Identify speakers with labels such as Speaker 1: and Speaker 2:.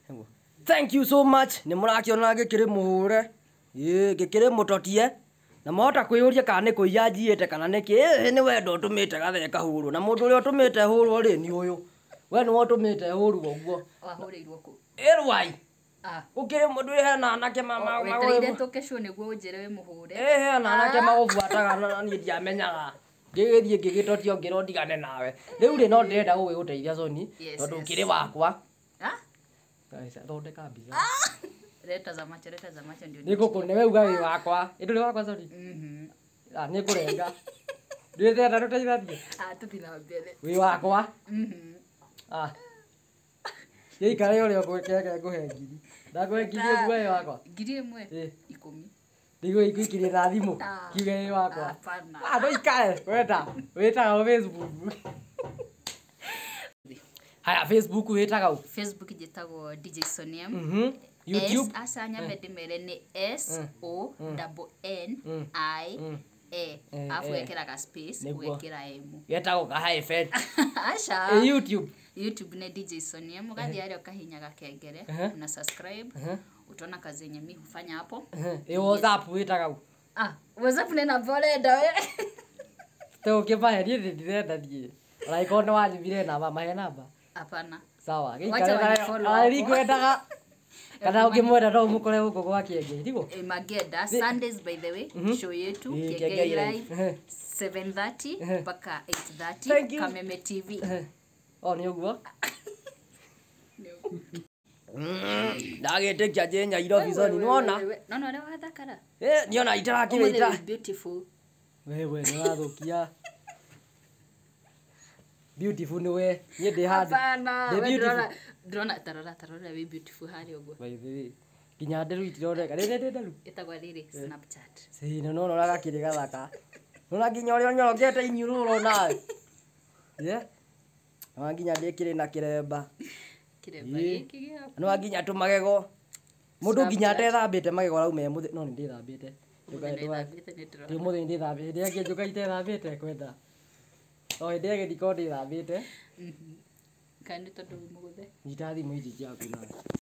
Speaker 1: Thank you so much. Nĩ mũrakiona gĩkĩrĩ mũhũre. Gĩkĩrĩ mũtotie. Na mohota kwĩyũria kana nĩ kũiya njiĩte kana nĩkĩ. Nĩ wendo ũtũmĩte gatheka hũrwo. Na mũndũ ũrĩa ũtũmĩte hũrwo rĩ nĩ ũyũ. We nĩ ũtũmĩte hũrwo ũguo.
Speaker 2: Wahũrĩirwo kũ?
Speaker 1: Ĩrwai. Ũkĩrĩ mũndũ hena anake
Speaker 2: wetereire tũkecwo nĩguo ũnjĩre wĩ mũhũre.
Speaker 1: Hena anake magũbuataga na niĩ ndiamenyaga. Ngĩgĩthiĩ ngĩgĩtotio ngĩrwo ndigane nawe. Rĩu rĩ no ndĩrenda gũgũteithia Soni tondũ ũkĩrĩ wakwa. Thondeka mbica.
Speaker 2: Leta za macho ndio.
Speaker 1: Nĩngũkũne we uga wĩ wakwa. Ĩ ndũrĩ wakwa Soni? Nĩngũrenga. Ndĩrenda tũteithanie.
Speaker 2: Tũthiĩ na mbere.
Speaker 1: Wĩ wakwa. Gĩikare ũrĩa ũkwĩkĩra ngũhe ngiri. Ndakũhe ngiri ĩmwe wĩ wakwa.
Speaker 2: Ngiri ĩmwe? 10.
Speaker 1: Ndigũ ikũikĩrie na thimũ. Kiuge wĩ wakwa.
Speaker 2: Hapana.
Speaker 1: Ndũikare weta. Wĩtaga Facebook. Haya Facebook wĩtaga u.
Speaker 2: Facebook njĩtagwo DJ Soniam.
Speaker 1: YouTube.
Speaker 2: Asa nyambe ndĩmere nĩ SONNIA. Afu wekĩraga space wekĩra M.
Speaker 1: Wetagwo kahae fed.
Speaker 2: Acha.
Speaker 1: YouTube.
Speaker 2: YouTube nĩ DJ Soniam. Ũgathiĩ harĩa ũkahihinyaga kengele na subscribe. Utaona kazi yenye mimi hufanya hapo.
Speaker 1: WhatsApp wĩtaga u.
Speaker 2: WhatsApp nĩ namba ũrenda we.
Speaker 1: Teo kibahe niĩ ndirenda thiĩ. Ũraikona wanyibire namba mahe namba.
Speaker 2: Hapana.
Speaker 1: Sawa. Gĩikare kana ukimwenda no mukore huko kwa kienge ndiko
Speaker 2: Mageda Sundays by the way show yetu Kienge live 7:30 mpaka 8:30 Kameme TV
Speaker 1: ni uguo ndagĩte kĩaje Nairobi Soni nĩwona
Speaker 2: no rĩa wathakara
Speaker 1: niona itarakĩrĩta
Speaker 2: beautiful
Speaker 1: wewe nĩ wathukia beautiful ni we niĩ ndĩ handi
Speaker 2: the beautiful tarora we beautiful hari ogwo
Speaker 1: by the way kinya nderu itiroreka rĩrĩ nderu
Speaker 2: etagwa rĩrĩ Snapchat
Speaker 1: no nora gakĩrĩ gathaka nona nginya ũrĩa nyorogete inyurulo nawe no nginya ndĩkĩrĩ na kĩremba
Speaker 2: gĩkĩ gĩa
Speaker 1: no nginya tũmagego mũndũ nginya atethambĩte magego rau me mũthĩ no nĩ ndĩthambĩte ndio mũthĩ ndĩthambĩte ndĩa kĩnjuka itethambĩte kwenda o hĩndĩ ĩyo gĩthiko ndĩthambĩte
Speaker 2: kandi tondũ mũgũthe
Speaker 1: nitathi mũithi ciaku nawe